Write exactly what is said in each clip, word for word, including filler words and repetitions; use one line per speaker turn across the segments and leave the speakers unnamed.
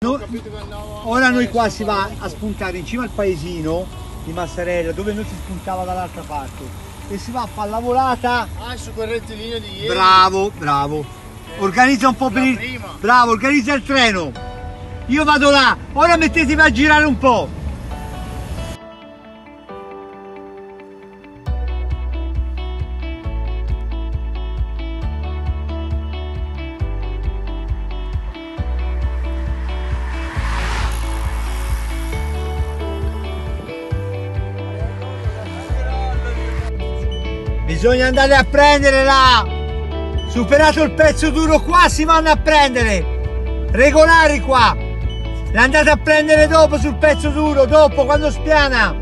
No, ora noi qua si va a spuntare in cima al paesino di Massarella, dove non si spuntava dall'altra parte, e si va a fare la volata.
Ah, su quel rettilineo di ieri.
Bravo, bravo. Organizza un po' per il...
prima.
Bravo, organizza il treno. Io vado là, ora mettetevi a girare un po'. Bisogna andare a prendere là. Superato il pezzo duro qua si vanno a prendere. Regolari qua. L'andate a prendere dopo sul pezzo duro, dopo quando spiana.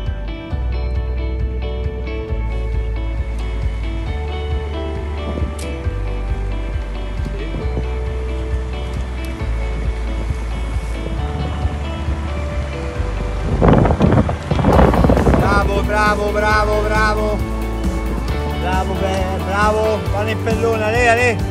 Bravo, bravo, bravo, bravo. Bravo, bene, bravo, vanno in pellone, ale, ale.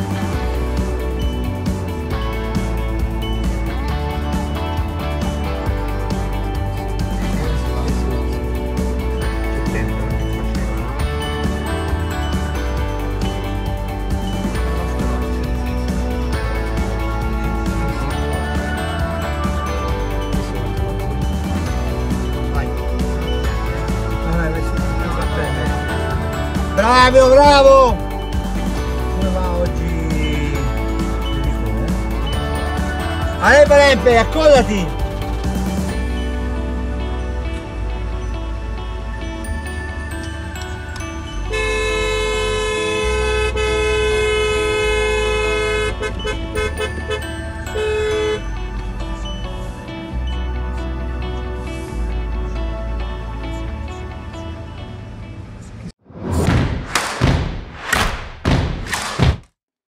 Bravo, bravo! Come va oggi? Ale Parempe, accollati!